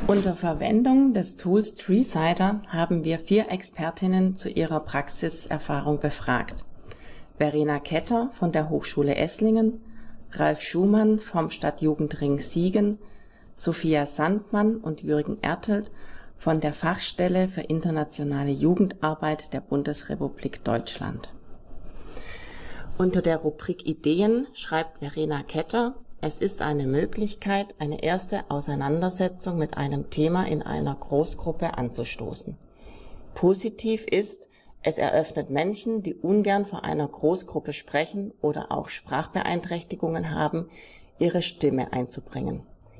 Unter Verwendung des Tools TreeCider haben wir 4 Expertinnen zu ihrer Praxiserfahrung befragt. Verena Ketter von der Hochschule Esslingen, Ralf Schumann vom Stadtjugendring Siegen, Sophia Sandmann und Jürgen Ertelt von der Fachstelle für internationale Jugendarbeit der Bundesrepublik Deutschland. Unter der Rubrik Ideen schreibt Verena Ketter: Es ist eine Möglichkeit, eine erste Auseinandersetzung mit einem Thema in einer Großgruppe anzustoßen. Positiv ist, es eröffnet Menschen, die ungern vor einer Großgruppe sprechen oder auch Sprachbeeinträchtigungen haben, ihre Stimme einzubringen.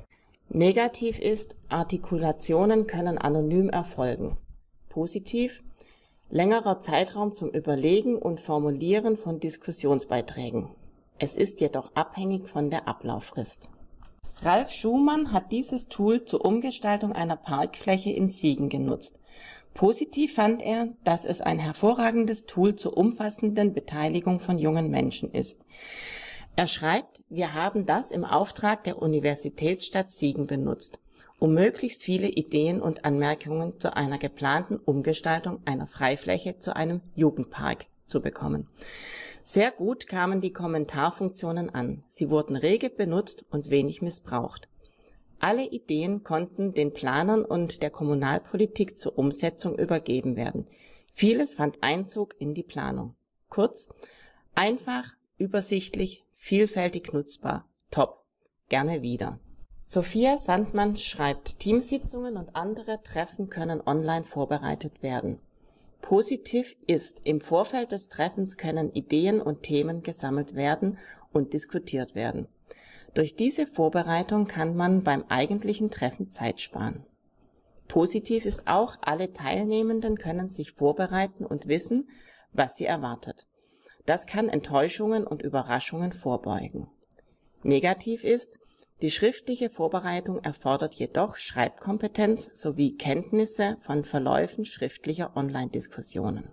Negativ ist, Artikulationen können anonym erfolgen. Positiv, längerer Zeitraum zum Überlegen und Formulieren von Diskussionsbeiträgen. Es ist jedoch abhängig von der Ablauffrist. Ralf Schumann hat dieses Tool zur Umgestaltung einer Parkfläche in Siegen genutzt. Positiv fand er, dass es ein hervorragendes Tool zur umfassenden Beteiligung von jungen Menschen ist. Er schreibt: Wir haben das im Auftrag der Universitätsstadt Siegen benutzt, um möglichst viele Ideen und Anmerkungen zu einer geplanten Umgestaltung einer Freifläche zu einem Jugendpark zu bekommen. Sehr gut kamen die Kommentarfunktionen an. Sie wurden rege benutzt und wenig missbraucht. Alle Ideen konnten den Planern und der Kommunalpolitik zur Umsetzung übergeben werden. Vieles fand Einzug in die Planung. Kurz, einfach, übersichtlich, vielfältig nutzbar. Top. Gerne wieder. Sophia Sandmann schreibt: Teamsitzungen und andere Treffen können online vorbereitet werden. Positiv ist, im Vorfeld des Treffens können Ideen und Themen gesammelt werden und diskutiert werden. Durch diese Vorbereitung kann man beim eigentlichen Treffen Zeit sparen. Positiv ist auch, alle Teilnehmenden können sich vorbereiten und wissen, was sie erwartet. Das kann Enttäuschungen und Überraschungen vorbeugen. Negativ ist, die schriftliche Vorbereitung erfordert jedoch Schreibkompetenz sowie Kenntnisse von Verläufen schriftlicher Online-Diskussionen.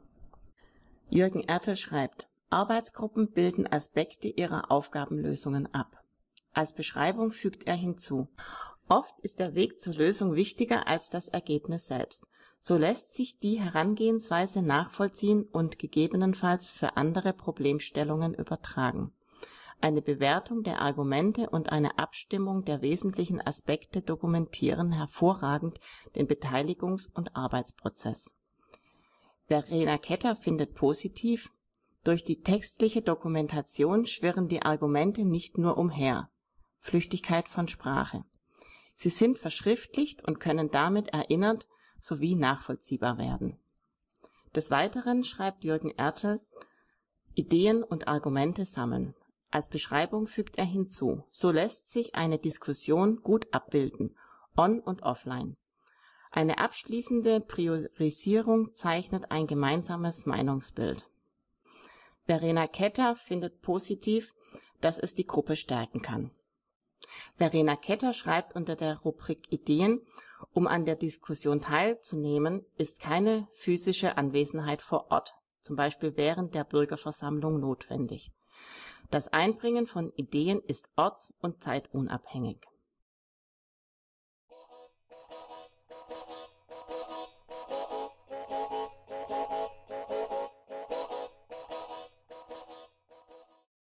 Jürgen Ertel schreibt: Arbeitsgruppen bilden Aspekte ihrer Aufgabenlösungen ab. Als Beschreibung fügt er hinzu: Oft ist der Weg zur Lösung wichtiger als das Ergebnis selbst. So lässt sich die Herangehensweise nachvollziehen und gegebenenfalls für andere Problemstellungen übertragen. Eine Bewertung der Argumente und eine Abstimmung der wesentlichen Aspekte dokumentieren hervorragend den Beteiligungs- und Arbeitsprozess. Verena Ketter findet positiv: Durch die textliche Dokumentation schwirren die Argumente nicht nur umher. Flüchtigkeit von Sprache. Sie sind verschriftlicht und können damit erinnert sowie nachvollziehbar werden. Des Weiteren schreibt Jürgen Ertel: Ideen und Argumente sammeln. Als Beschreibung fügt er hinzu: So lässt sich eine Diskussion gut abbilden, on und offline. Eine abschließende Priorisierung zeichnet ein gemeinsames Meinungsbild. Verena Ketter findet positiv, dass es die Gruppe stärken kann. Verena Ketter schreibt unter der Rubrik Ideen: Um an der Diskussion teilzunehmen, ist keine physische Anwesenheit vor Ort, zum Beispiel während der Bürgerversammlung, notwendig. Das Einbringen von Ideen ist orts- und zeitunabhängig.